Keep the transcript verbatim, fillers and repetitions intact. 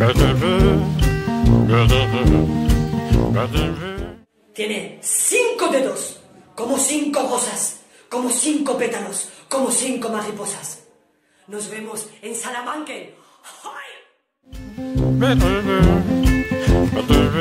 Tiene cinco dedos, como cinco rosas, como cinco pétalos, como cinco mariposas. Nos vemos en Salamanca. ¡Ay!